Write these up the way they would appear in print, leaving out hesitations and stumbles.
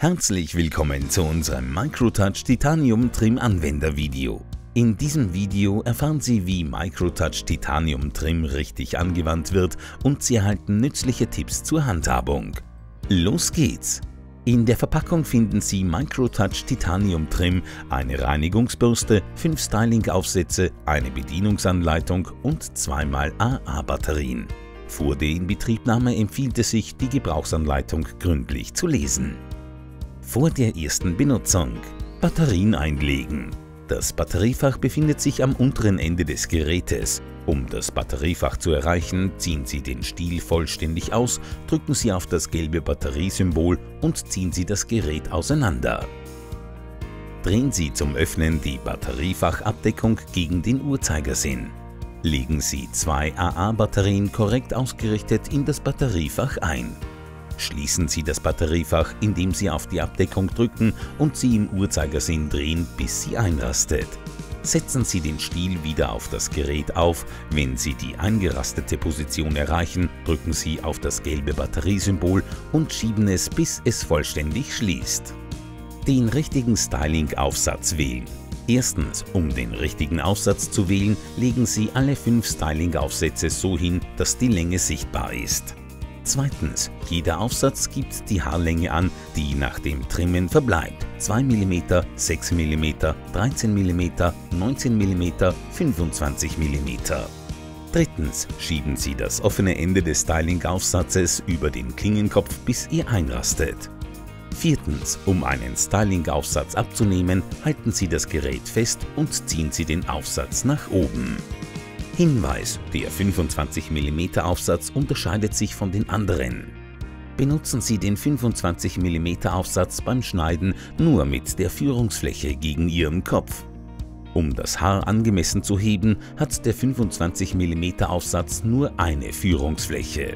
Herzlich willkommen zu unserem Microtouch Titanium Trim Anwendervideo. In diesem Video erfahren Sie, wie Microtouch Titanium Trim richtig angewandt wird und Sie erhalten nützliche Tipps zur Handhabung. Los geht's! In der Verpackung finden Sie Microtouch Titanium Trim, eine Reinigungsbürste, 5 Styling-Aufsätze, eine Bedienungsanleitung und 2x AA-Batterien. Vor der Inbetriebnahme empfiehlt es sich, die Gebrauchsanleitung gründlich zu lesen. Vor der ersten Benutzung: Batterien einlegen. Das Batteriefach befindet sich am unteren Ende des Gerätes. Um das Batteriefach zu erreichen, ziehen Sie den Stiel vollständig aus, drücken Sie auf das gelbe Batteriesymbol und ziehen Sie das Gerät auseinander. Drehen Sie zum Öffnen die Batteriefachabdeckung gegen den Uhrzeigersinn. Legen Sie 2 AA-Batterien korrekt ausgerichtet in das Batteriefach ein. Schließen Sie das Batteriefach, indem Sie auf die Abdeckung drücken und sie im Uhrzeigersinn drehen, bis sie einrastet. Setzen Sie den Stiel wieder auf das Gerät auf. Wenn Sie die eingerastete Position erreichen, drücken Sie auf das gelbe Batteriesymbol und schieben es, bis es vollständig schließt. Den richtigen Styling-Aufsatz wählen. Erstens, um den richtigen Aufsatz zu wählen, legen Sie alle 5 Styling-Aufsätze so hin, dass die Länge sichtbar ist. Zweitens, jeder Aufsatz gibt die Haarlänge an, die nach dem Trimmen verbleibt: 2 mm, 6 mm, 13 mm, 19 mm, 25 mm. Drittens, schieben Sie das offene Ende des Styling-Aufsatzes über den Klingenkopf, bis er einrastet. Viertens, um einen Styling-Aufsatz abzunehmen, halten Sie das Gerät fest und ziehen Sie den Aufsatz nach oben. Hinweis: Der 25 mm Aufsatz unterscheidet sich von den anderen. Benutzen Sie den 25 mm Aufsatz beim Schneiden nur mit der Führungsfläche gegen Ihren Kopf. Um das Haar angemessen zu heben, hat der 25 mm Aufsatz nur eine Führungsfläche.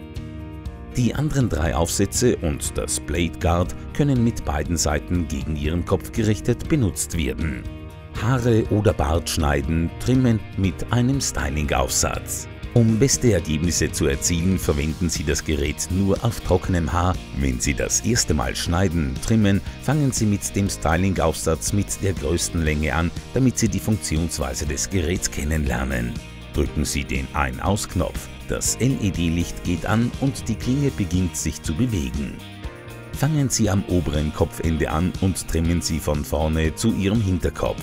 Die anderen 3 Aufsätze und das Blade Guard können mit beiden Seiten gegen Ihren Kopf gerichtet benutzt werden. Haare oder Bart schneiden, trimmen mit einem Styling-Aufsatz. Um beste Ergebnisse zu erzielen, verwenden Sie das Gerät nur auf trockenem Haar. Wenn Sie das erste Mal schneiden, trimmen, fangen Sie mit dem Styling-Aufsatz mit der größten Länge an, damit Sie die Funktionsweise des Geräts kennenlernen. Drücken Sie den Ein-Aus-Knopf. Das LED-Licht geht an und die Klinge beginnt sich zu bewegen. Fangen Sie am oberen Kopfende an und trimmen Sie von vorne zu Ihrem Hinterkopf.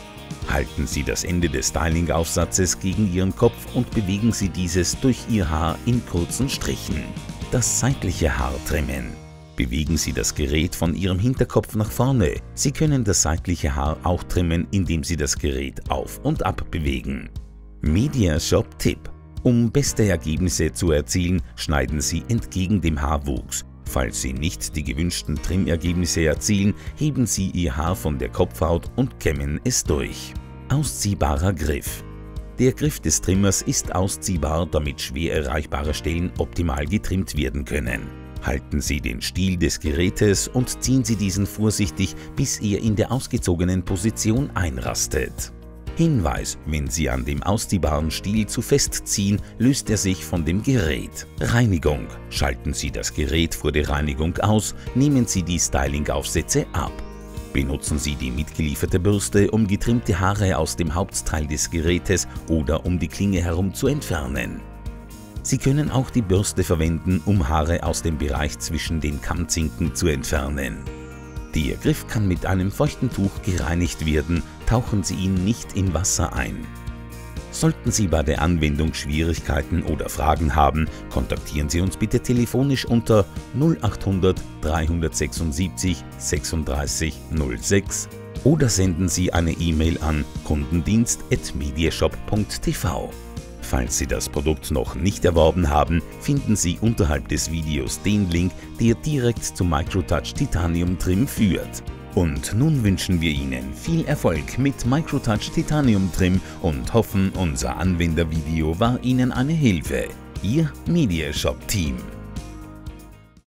Halten Sie das Ende des Styling-Aufsatzes gegen Ihren Kopf und bewegen Sie dieses durch Ihr Haar in kurzen Strichen. Das seitliche Haar trimmen. Bewegen Sie das Gerät von Ihrem Hinterkopf nach vorne. Sie können das seitliche Haar auch trimmen, indem Sie das Gerät auf und ab bewegen. Mediashop-Tipp: Um beste Ergebnisse zu erzielen, schneiden Sie entgegen dem Haarwuchs. Falls Sie nicht die gewünschten Trimmergebnisse erzielen, heben Sie Ihr Haar von der Kopfhaut und kämmen es durch. Ausziehbarer Griff. Der Griff des Trimmers ist ausziehbar, damit schwer erreichbare Stellen optimal getrimmt werden können. Halten Sie den Stiel des Gerätes und ziehen Sie diesen vorsichtig, bis er in der ausgezogenen Position einrastet. Hinweis: Wenn Sie an dem ausziehbaren Stiel zu fest ziehen, löst er sich von dem Gerät. Reinigung: Schalten Sie das Gerät vor der Reinigung aus, nehmen Sie die Styling-Aufsätze ab. Benutzen Sie die mitgelieferte Bürste, um getrimmte Haare aus dem Hauptteil des Gerätes oder um die Klinge herum zu entfernen. Sie können auch die Bürste verwenden, um Haare aus dem Bereich zwischen den Kammzinken zu entfernen. Der Griff kann mit einem feuchten Tuch gereinigt werden, tauchen Sie ihn nicht in Wasser ein. Sollten Sie bei der Anwendung Schwierigkeiten oder Fragen haben, kontaktieren Sie uns bitte telefonisch unter 0800 376 36 06 oder senden Sie eine E-Mail an kundendienst@mediashop.tv. Falls Sie das Produkt noch nicht erworben haben, finden Sie unterhalb des Videos den Link, der direkt zum Microtouch Titanium Trim führt. Und nun wünschen wir Ihnen viel Erfolg mit Microtouch Titanium Trim und hoffen, unser Anwendervideo war Ihnen eine Hilfe. Ihr Mediashop-Team.